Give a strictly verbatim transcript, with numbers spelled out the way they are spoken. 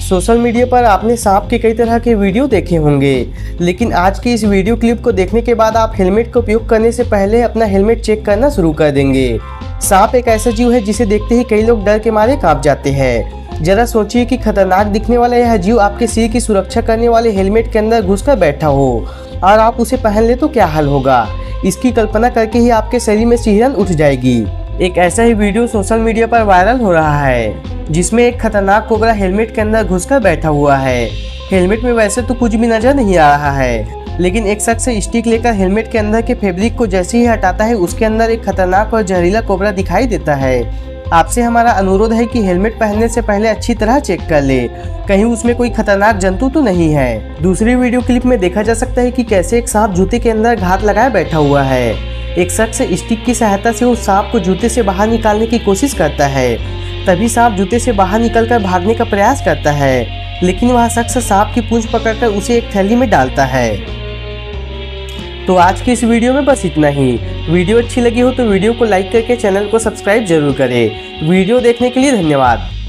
Social media पर आपने सांप के कई तरह के वीडियो देखे होंगे, लेकिन आज की इस वीडियो क्लिप को देखने के बाद आप हेलमेट का उपयोग करने से पहले अपना हेलमेट चेक करना शुरू कर देंगे। सांप एक ऐसा जीव है जिसे देखते ही कई लोग डर के मारे कांप जाते हैं। जरा सोचिए कि खतरनाक दिखने वाला यह जीव आपके सिर की सुरक्षा करने वाले हेलमेट के अंदर घुसकर बैठा हो और आप उसे पहन ले तो क्या हाल होगा। इसकी कल्पना करके ही आपके शरीर में सिहरन उठ जाएगी। एक ऐसा ही वीडियो सोशल मीडिया पर वायरल हो रहा है जिसमें एक खतरनाक कोबरा हेलमेट के अंदर घुसकर बैठा हुआ है। हेलमेट में वैसे तो कुछ भी नजर नहीं आ रहा है, लेकिन एक शख्स स्टिक लेकर हेलमेट के अंदर के फैब्रिक को जैसे ही हटाता है उसके अंदर एक खतरनाक और जहरीला कोबरा दिखाई देता है। आपसे हमारा अनुरोध है कि हेलमेट पहनने से पहले अच्छी तरह चेक कर ले, कहीं उसमें कोई खतरनाक जंतु तो नहीं है। दूसरी वीडियो क्लिप में देखा जा सकता है कि कैसे एक सांप जूते के अंदर घात लगाए बैठा हुआ है। एक शख्स स्टिक की सहायता से उस सांप को जूते से बाहर निकालने की कोशिश करता है। तभी सांप जूते से बाहर निकलकर भागने का प्रयास करता है, लेकिन वह शख्स सांप की पूंछ पकड़कर उसे एक थैली में डालता है। तो आज की इस वीडियो में बस इतना ही। वीडियो अच्छी लगी हो तो वीडियो को लाइक करके चैनल को सब्सक्राइब जरूर करें। वीडियो देखने के लिए धन्यवाद।